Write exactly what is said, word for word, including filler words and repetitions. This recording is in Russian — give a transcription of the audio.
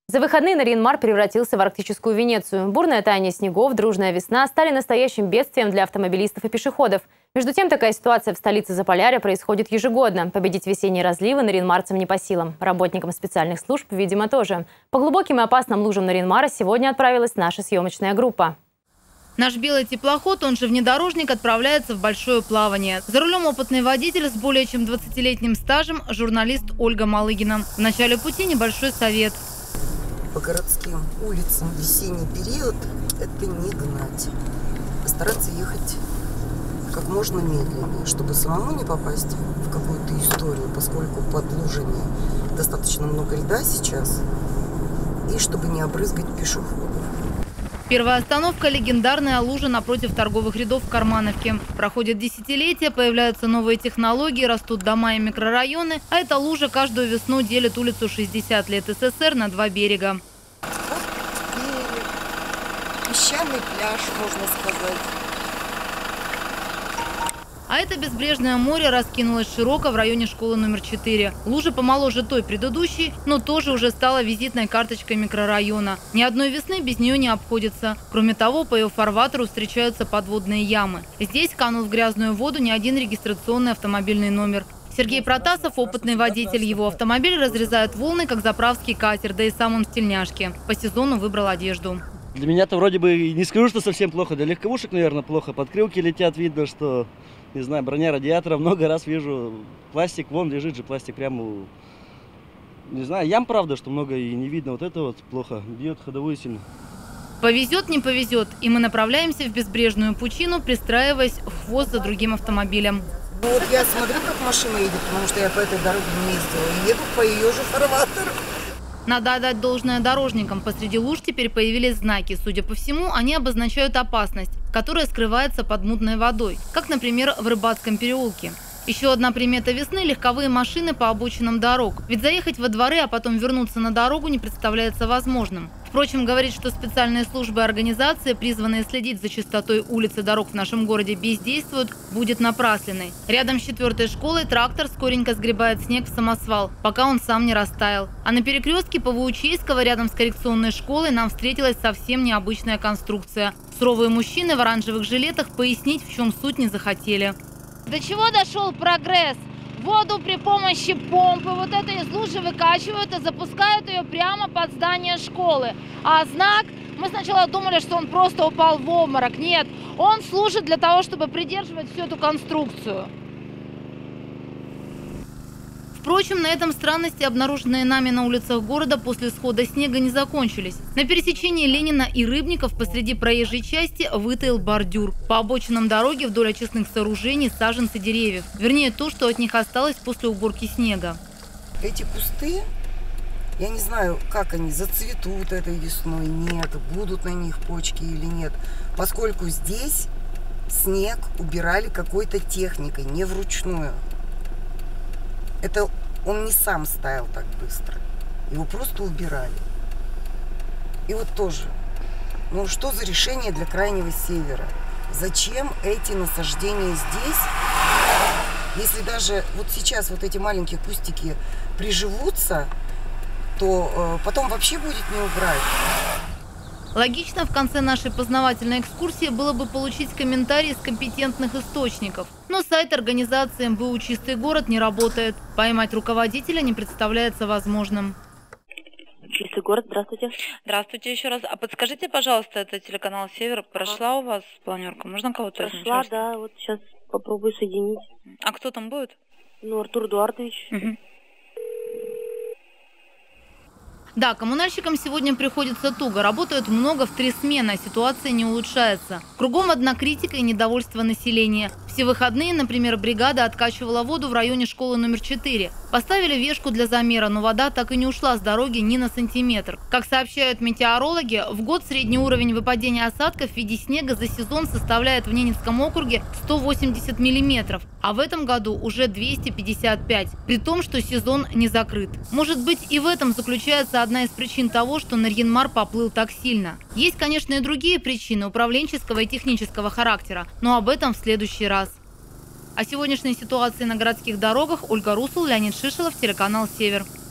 За выходные Нарьян-Мар превратился в арктическую Венецию. Бурное таяние снегов, дружная весна стали настоящим бедствием для автомобилистов и пешеходов. Между тем, такая ситуация в столице Заполярья происходит ежегодно. Победить весенние разливы нарьян-марцам не по силам. Работникам специальных служб, видимо, тоже. По глубоким и опасным лужам Нарьян-Мара сегодня отправилась наша съемочная группа. Наш белый теплоход, он же внедорожник, отправляется в большое плавание. За рулем опытный водитель с более чем двадцатилетним стажем, журналист Ольга Малыгина. В начале пути небольшой совет. По городским улицам в весенний период это не гнать. Постараться ехать как можно медленнее, чтобы самому не попасть в какую-то историю, поскольку под лужами достаточно много льда сейчас, и чтобы не обрызгать пешеходов. Первая остановка – легендарная лужа напротив торговых рядов в Кармановке. Проходят десятилетия, появляются новые технологии, растут дома и микрорайоны, а эта лужа каждую весну делит улицу шестьдесят лет СССР на два берега. Берег, песчаный пляж, можно сказать. А это безбрежное море раскинулось широко в районе школы номер четыре. Лужа помоложе той предыдущей, но тоже уже стала визитной карточкой микрорайона. Ни одной весны без нее не обходится. Кроме того, по ее фарватеру встречаются подводные ямы. Здесь канул в грязную воду не один регистрационный автомобильный номер. Сергей Протасов – опытный водитель. Его автомобиль разрезает волны, как заправский катер, да и сам он в тельняшке. По сезону выбрал одежду. Для меня-то вроде бы не скажу, что совсем плохо. Для легковушек, наверное, плохо. Подкрылки летят, видно, что, не знаю, броня радиатора. Много раз вижу пластик, вон лежит же пластик прямо, не знаю, ям, правда, что много и не видно. Вот это вот плохо, бьет ходовую сильно. Повезет, не повезет. И мы направляемся в безбрежную пучину, пристраиваясь в хвост за другим автомобилем. Ну вот я смотрю, как машина едет, потому что я по этой дороге не ездила. И еду по ее же фарватеру. Надо отдать должное дорожникам. Посреди луж теперь появились знаки. Судя по всему, они обозначают опасность, которая скрывается под мутной водой. Как, например, в Рыбацком переулке. Еще одна примета весны – легковые машины по обочинам дорог. Ведь заехать во дворы, а потом вернуться на дорогу не представляется возможным. Впрочем, говорит, что специальные службы и организации, призванные следить за чистотой улиц и дорог в нашем городе, бездействуют, будет напрасленной. Рядом с четвертой школой трактор скоренько сгребает снег в самосвал, пока он сам не растаял. А на перекрестке Павлоучейского, рядом с коррекционной школой, нам встретилась совсем необычная конструкция. Суровые мужчины в оранжевых жилетах пояснить, в чем суть, не захотели. До чего дошел прогресс? Воду при помощи помпы вот этой из лужи выкачивают и запускают ее прямо под здание школы. А знак, мы сначала думали, что он просто упал в обморок. Нет, он служит для того, чтобы придерживать всю эту конструкцию. Впрочем, на этом странности, обнаруженные нами на улицах города после схода снега, не закончились. На пересечении Ленина и Рыбников посреди проезжей части вытаял бордюр. По обочинам дороги вдоль очистных сооружений саженцы деревьев. Вернее, то, что от них осталось после уборки снега. Эти кусты, я не знаю, как они зацветут этой весной, нет, будут на них почки или нет. Поскольку здесь снег убирали какой-то техникой, не вручную. Это он не сам стаял так быстро. Его просто убирали. И вот тоже. Ну что за решение для Крайнего Севера? Зачем эти насаждения здесь? Если даже вот сейчас вот эти маленькие кустики приживутся, то э, потом вообще будет не убрать. Логично в конце нашей познавательной экскурсии было бы получить комментарии из компетентных источников. Но сайт организации эм бэ у «Чистый город» не работает. Поймать руководителя не представляется возможным. Чистый город, здравствуйте. Здравствуйте еще раз. А подскажите, пожалуйста, это телеканал «Север». Прошла у вас планерка? Можно кого-то? Прошла, да. Вот сейчас попробую соединить. А кто там будет? Ну, Артур Эдуардович. Угу. Да, коммунальщикам сегодня приходится туго. Работают много в три смены, а ситуация не улучшается. Кругом одна критика и недовольство населения. Все выходные, например, бригада откачивала воду в районе школы номер четыре. Поставили вешку для замера, но вода так и не ушла с дороги ни на сантиметр. Как сообщают метеорологи, в год средний уровень выпадения осадков в виде снега за сезон составляет в Ненецком округе сто восемьдесят миллиметров, а в этом году уже двести пятьдесят пять, при том, что сезон не закрыт. Может быть, и в этом заключается одна из причин того, что Нарьян-Мар поплыл так сильно. Есть, конечно, и другие причины управленческого и технического характера, но об этом в следующий раз. О сегодняшней ситуации на городских дорогах Ольга Русул, Леонид Шишелов, телеканал «Север».